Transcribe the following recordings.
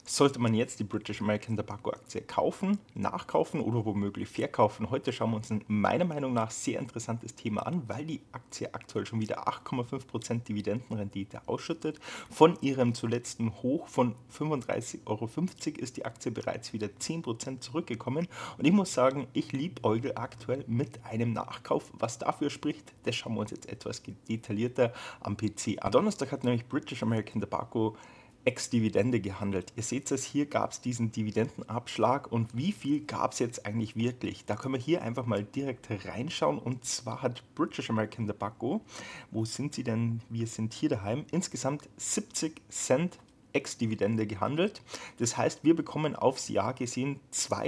Sollte man jetzt die British American Tobacco Aktie kaufen, nachkaufen oder womöglich verkaufen? Heute schauen wir uns ein meiner Meinung nach sehr interessantes Thema an, weil die Aktie aktuell schon wieder 8,5% Dividendenrendite ausschüttet. Von ihrem zuletzten Hoch von 35,50 € ist die Aktie bereits wieder 10% zurückgekommen. Und ich muss sagen, ich liebäugel aktuell mit einem Nachkauf. Was dafür spricht, das schauen wir uns jetzt etwas detaillierter am PC an. Am Donnerstag hat nämlich British American Tobacco Ex-Dividende gehandelt. Ihr seht es, hier gab es diesen Dividendenabschlag und wie viel gab es jetzt eigentlich wirklich? Da können wir hier einfach mal direkt reinschauen und zwar hat British American Tobacco, wo sind sie denn? Wir sind hier daheim, insgesamt 70 Cent Ex-Dividende gehandelt. Das heißt, wir bekommen aufs Jahr gesehen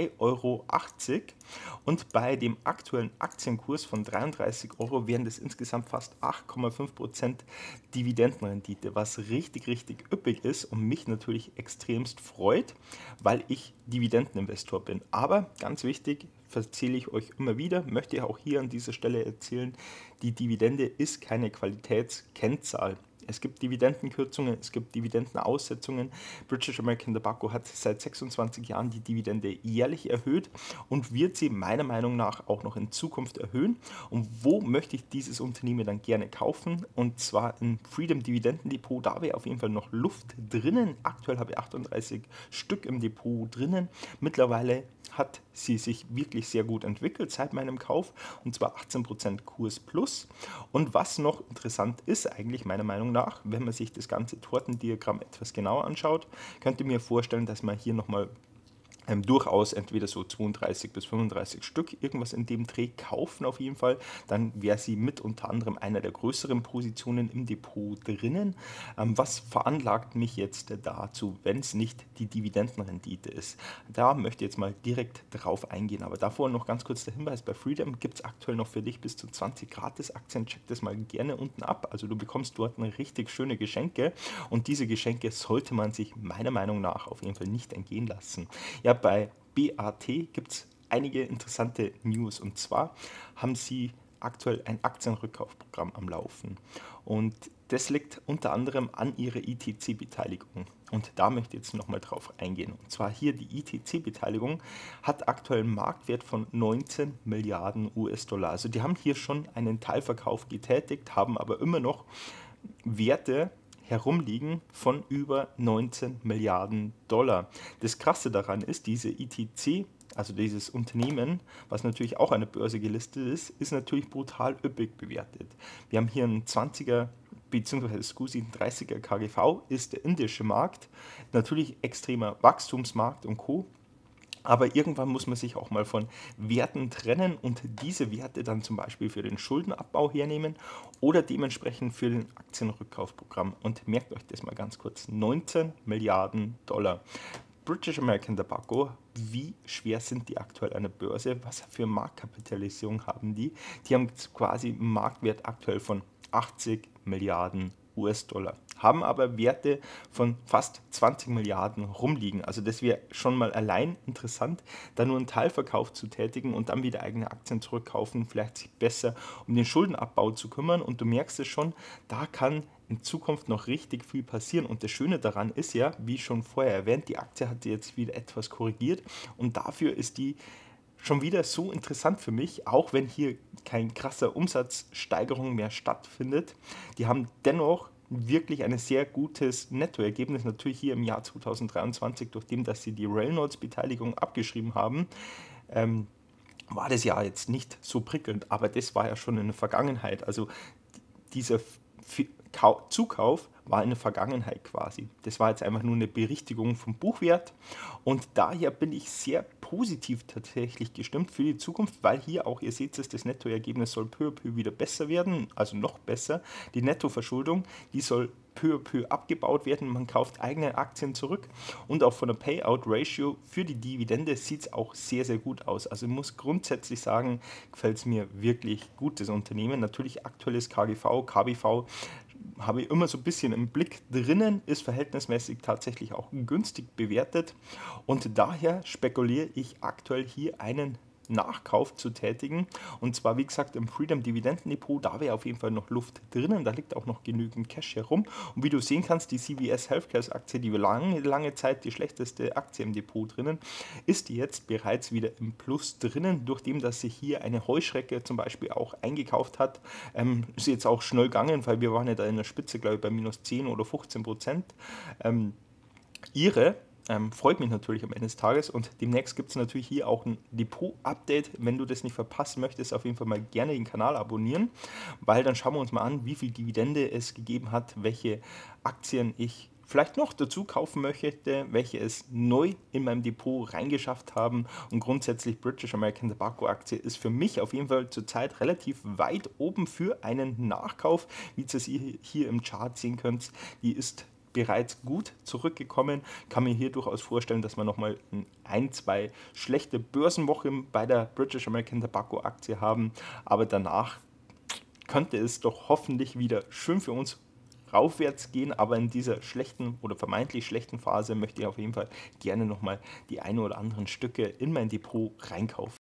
2,80 € und bei dem aktuellen Aktienkurs von 33 € wären das insgesamt fast 8,5% Dividendenrendite, was richtig, richtig üppig ist und mich natürlich extremst freut, weil ich Dividendeninvestor bin. Aber ganz wichtig, erzähle ich euch immer wieder, möchte ich auch hier an dieser Stelle erzählen, die Dividende ist keine Qualitätskennzahl. Es gibt Dividendenkürzungen, es gibt Dividendenaussetzungen. British American Tobacco hat seit 26 Jahren die Dividende jährlich erhöht und wird sie meiner Meinung nach auch noch in Zukunft erhöhen. Und wo möchte ich dieses Unternehmen dann gerne kaufen? Und zwar im Freedom Dividendendepot, da wäre auf jeden Fall noch Luft drinnen. Aktuell habe ich 38 Stück im Depot drinnen. Mittlerweile hat sie sich wirklich sehr gut entwickelt seit meinem Kauf und zwar 18% Kurs plus. Und was noch interessant ist, eigentlich meiner Meinung nach, wenn man sich das ganze Tortendiagramm etwas genauer anschaut, könnt ihr mir vorstellen, dass man hier nochmal durchaus entweder so 32 bis 35 Stück, irgendwas in dem Dreh kaufen auf jeden Fall. Dann wäre sie mit unter anderem einer der größeren Positionen im Depot drinnen. Was veranlagt mich jetzt dazu, wenn es nicht die Dividendenrendite ist? Da möchte ich jetzt mal direkt drauf eingehen. Aber davor noch ganz kurz der Hinweis, bei Freedom gibt es aktuell noch für dich bis zu 20 Gratis-Aktien. Check das mal gerne unten ab. Also du bekommst dort richtig schöne Geschenke und diese Geschenke sollte man sich meiner Meinung nach auf jeden Fall nicht entgehen lassen. Ja, bei BAT gibt es einige interessante News und zwar haben sie aktuell ein Aktienrückkaufprogramm am Laufen und das liegt unter anderem an ihrer ITC-Beteiligung und da möchte ich jetzt nochmal drauf eingehen. Und zwar hier die ITC-Beteiligung hat aktuell einen Marktwert von 19 Milliarden US-Dollar. Also die haben hier schon einen Teilverkauf getätigt, haben aber immer noch Werte herumliegen von über 19 Milliarden Dollar. Das Krasse daran ist, diese ITC, also dieses Unternehmen, was natürlich auch an der Börse gelistet ist natürlich brutal üppig bewertet. Wir haben hier einen 20er bzw. SCUSI ein 30er KGV, ist der indische Markt, natürlich extremer Wachstumsmarkt und Co. Aber irgendwann muss man sich auch mal von Werten trennen und diese Werte dann zum Beispiel für den Schuldenabbau hernehmen oder dementsprechend für den Aktienrückkaufprogramm. Und merkt euch das mal ganz kurz, 19 Milliarden Dollar. British American Tobacco, wie schwer sind die aktuell an der Börse? Was für Marktkapitalisierung haben die? Die haben quasi einen Marktwert aktuell von 80 Milliarden US-Dollar, haben aber Werte von fast 20 Milliarden rumliegen. Also das wäre schon mal allein interessant, da nur einen Teilverkauf zu tätigen und dann wieder eigene Aktien zurückkaufen, vielleicht sich besser um den Schuldenabbau zu kümmern. Und du merkst es schon, da kann in Zukunft noch richtig viel passieren. Und das Schöne daran ist ja, wie schon vorher erwähnt, die Aktie hat jetzt wieder etwas korrigiert und dafür ist die schon wieder so interessant für mich, auch wenn hier kein krasser Umsatzsteigerung mehr stattfindet. Die haben dennoch wirklich ein sehr gutes Nettoergebnis, natürlich hier im Jahr 2023, durch dem, dass sie die Reynolds-Beteiligung abgeschrieben haben, war das Jahr jetzt nicht so prickelnd, aber das war ja schon in der Vergangenheit. Also dieser Zukauf war in der Vergangenheit quasi. Das war jetzt einfach nur eine Berichtigung vom Buchwert und daher bin ich sehr positiv tatsächlich gestimmt für die Zukunft, weil hier auch, ihr seht es, das Nettoergebnis soll peu à peu wieder besser werden, also noch besser. Die Nettoverschuldung, die soll peu à peu abgebaut werden, man kauft eigene Aktien zurück und auch von der Payout-Ratio für die Dividende sieht es auch sehr, sehr gut aus. Also ich muss grundsätzlich sagen, gefällt es mir wirklich gut, das Unternehmen. Natürlich aktuelles KGV, KBV habe ich immer so ein bisschen im Blick drinnen, ist verhältnismäßig tatsächlich auch günstig bewertet und daher spekuliere ich aktuell hier einen Nachkauf zu tätigen. Und zwar, wie gesagt, im Freedom Dividendendepot, da wäre auf jeden Fall noch Luft drinnen, da liegt auch noch genügend Cash herum. Und wie du sehen kannst, die CVS Healthcare Aktie, die lange Zeit die schlechteste Aktie im Depot drinnen, ist jetzt bereits wieder im Plus drinnen, durch dem, dass sich hier eine Heuschrecke zum Beispiel auch eingekauft hat. Ist jetzt auch schnell gegangen, weil wir waren ja da in der Spitze, glaube ich, bei minus 10 oder 15%. Ihre freut mich natürlich am Ende des Tages, und demnächst gibt es natürlich hier auch ein Depot-Update. Wenn du das nicht verpassen möchtest, auf jeden Fall mal gerne den Kanal abonnieren, weil dann schauen wir uns mal an, wie viel Dividende es gegeben hat, welche Aktien ich vielleicht noch dazu kaufen möchte, welche es neu in meinem Depot reingeschafft haben. Und grundsätzlich British American Tobacco Aktie ist für mich auf jeden Fall zurzeit relativ weit oben für einen Nachkauf. Wie ihr es hier im Chart sehen könnt, die ist bereits gut zurückgekommen. Kann mir hier durchaus vorstellen, dass wir nochmal zwei schlechte Börsenwochen bei der British American Tobacco Aktie haben, aber danach könnte es doch hoffentlich wieder schön für uns raufwärts gehen, aber in dieser schlechten oder vermeintlich schlechten Phase möchte ich auf jeden Fall gerne nochmal die ein oder anderen Stücke in mein Depot reinkaufen.